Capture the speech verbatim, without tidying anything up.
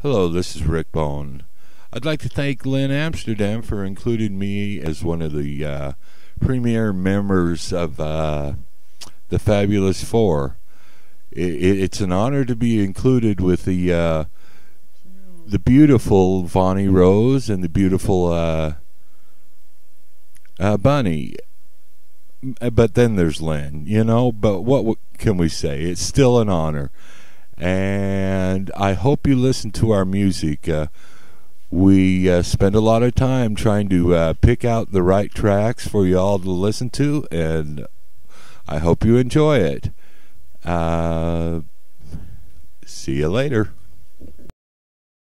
Hello, this is Rick Bone. I'd like to thank Lynn Amsterdam for including me as one of the uh, premier members of uh, the Fabulous Four. It, it, it's an honor to be included with the uh, the beautiful Vonnie Rose and the beautiful uh, uh, Bunny. But then there's Lynn, you know. But what w- can we say? It's still an honor. And I hope you listen to our music. Uh, we uh, spend a lot of time trying to uh, pick out the right tracks for you all to listen to, and I hope you enjoy it. Uh, see you later.